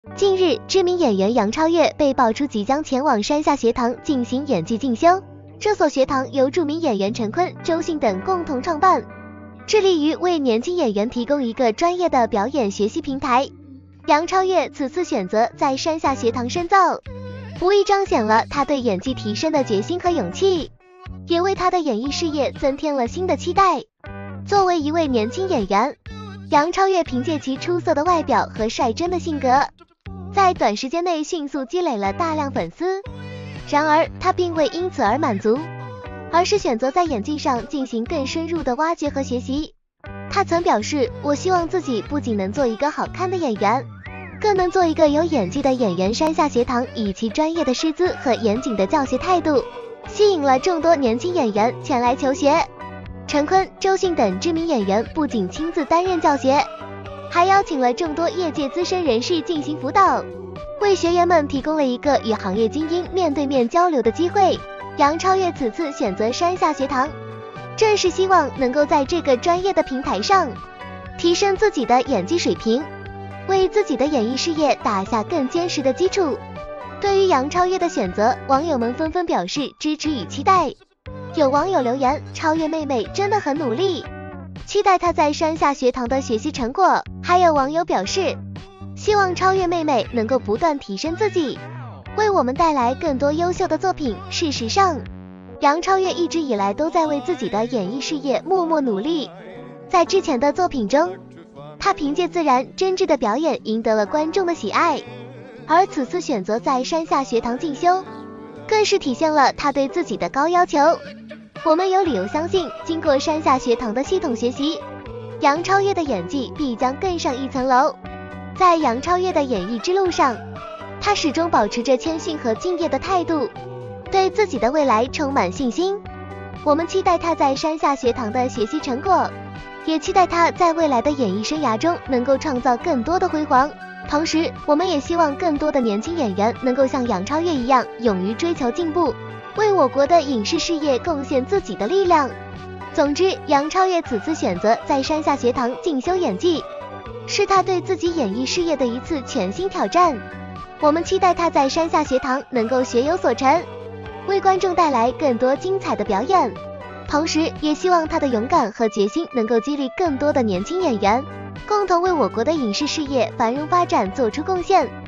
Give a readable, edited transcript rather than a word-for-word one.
近日，知名演员杨超越被爆出即将前往山下学堂进行演技进修。这所学堂由著名演员陈坤、周迅等共同创办，致力于为年轻演员提供一个专业的表演学习平台。杨超越此次选择在山下学堂深造，无疑彰显了他对演技提升的决心和勇气，也为他的演艺事业增添了新的期待。作为一位年轻演员，杨超越凭借其出色的外表和率真的性格，在短时间内迅速积累了大量粉丝。然而，他并未因此而满足，而是选择在演技上进行更深入的挖掘和学习。他曾表示，我希望自己不仅能做一个好看的演员，更能做一个有演技的演员。山下学堂以其专业的师资和严谨的教学态度，吸引了众多年轻演员前来求学。陈坤、周迅等知名演员不仅亲自担任教学，还邀请了众多业界资深人士进行辅导，为学员们提供了一个与行业精英面对面交流的机会。杨超越此次选择山下学堂，正是希望能够在这个专业的平台上提升自己的演技水平，为自己的演艺事业打下更坚实的基础。对于杨超越的选择，网友们纷纷表示支持与期待。有网友留言，超越妹妹真的很努力，期待她在山下学堂的学习成果。还有网友表示，希望超越妹妹能够不断提升自己，为我们带来更多优秀的作品。事实上，杨超越一直以来都在为自己的演艺事业默默努力。在之前的作品中，她凭借自然真挚的表演赢得了观众的喜爱，而此次选择在山下学堂进修，更是体现了她对自己的高要求。我们有理由相信，经过山下学堂的系统学习，杨超越的演技必将更上一层楼。在杨超越的演艺之路上，她始终保持着谦逊和敬业的态度，对自己的未来充满信心。我们期待她在山下学堂的学习成果，也期待她在未来的演艺生涯中能够创造更多的辉煌。同时，我们也希望更多的年轻演员能够像杨超越一样，勇于追求进步，为我国的影视事业贡献自己的力量。总之，杨超越此次选择在山下学堂进修演技，是她对自己演艺事业的一次全新挑战。我们期待她在山下学堂能够学有所成，为观众带来更多精彩的表演。同时，也希望她的勇敢和决心能够激励更多的年轻演员，共同为我国的影视事业繁荣发展做出贡献。